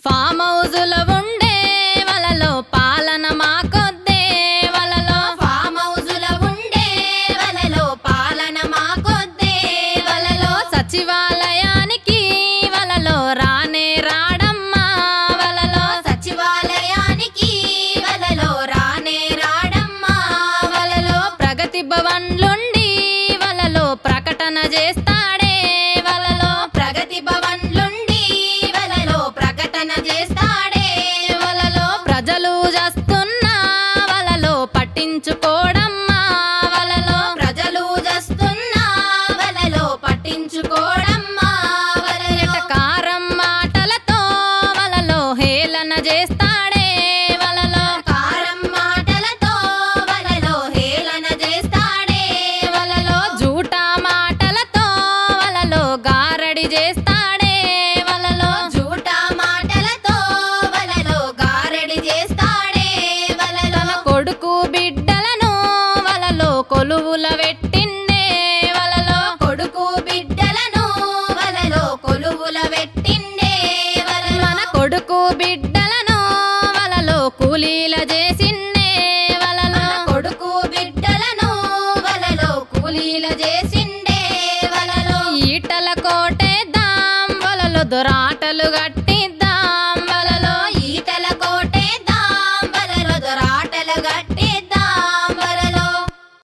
form హౌజులో ఉండే వలలో పాలన మాకొద్దే వలలో ఫామ్ హౌజులో ఉండే వలలో పాలన మాకొద్దే వలలో సచివాలయానికి వలలో రానే రాడమ్మా వలలో సచివాలయానికి వలలో రానే రాడమ్మా వలలో ప్రగతి భవన్లుండి వలలో ప్రకటన చేస్తాడే వలలో ప్రగతి భవన్లుండి వలలో ప్రకటన చేస్తాడే వలలో ప్రజలు చేస్తున్నా వలలో పట్టించుకోడమ్మా వలలో ప్రజలు చేస్తున్నా వలలో పట్టించుకోడమ్మా వలలో కారం మాటలతో వలలో హేళన చేస్తాడే వలలో కారం మాటలతో వలలో హేళన చేస్తాడే వలలో జూటా మాటలతో వలలో గారడి చేస్తాడే వలలో జూటా మాటలతో వలలో గారడి చేస్తాడే వలలో కొడుకు బిడ్డలను వలలో కొలువుల పెట్టిండే వలలో కొడుకు బిడ్డలను వలలో కొలువుల పెట్టిండే వలలో మన కొడుకు బిడ్డలను వలలో కూలీల చేసిండే వలలో కొడుకు బిడ్డలను వలలో కూలీల చేసిండే వలలో ఈటల కోటేద్దాం వలలో దొరాట